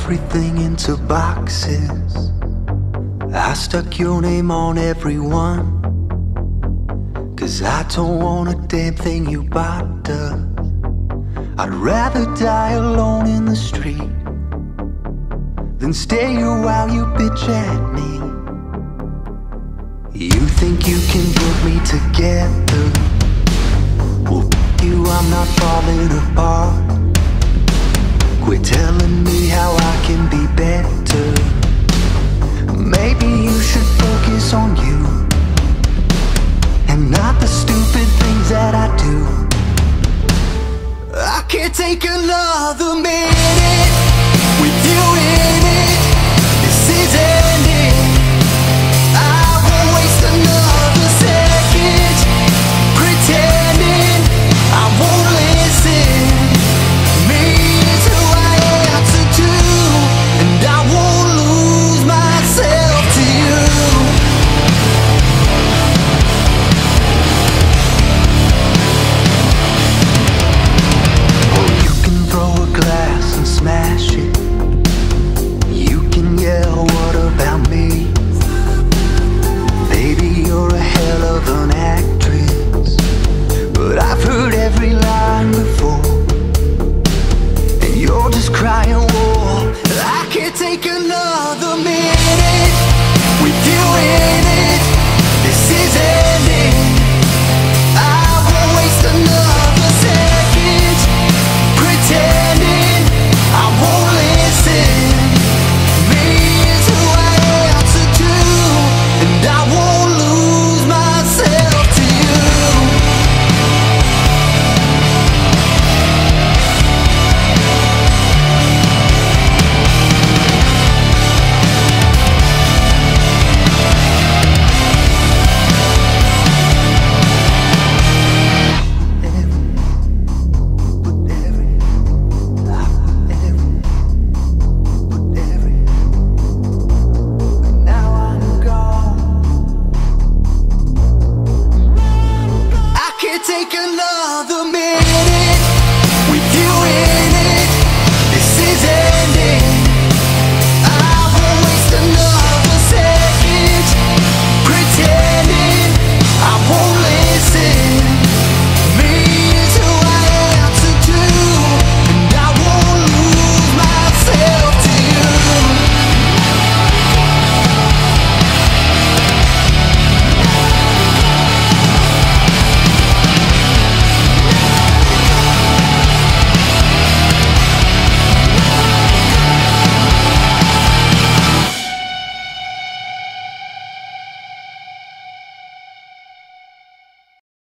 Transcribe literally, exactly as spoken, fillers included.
everything into boxes. I stuck your name on everyone, 'cause I don't want a damn thing you bought does. I'd rather die alone in the street than stay here while you bitch at me. You think you can put me together? Well, f*** you, I'm not falling apart. Quit telling me how I can be better. Maybe you should focus on you and not the stupid things that I do. I can't take another minute with you in it. This is ending. I won't waste another second pretending I won't listen. Me is who I am to do, and I won't lose myself to you. Oh, you can throw a glass and smash it. You can yell, what about me? Baby, you're a hell of an actress, but I've heard every line before, and you're just crying war. I can't take another minute with you in it. This is ending. I won't waste another second pretending I won't listen. Me is who I am to do, and I won't lose myself to you. Take another minute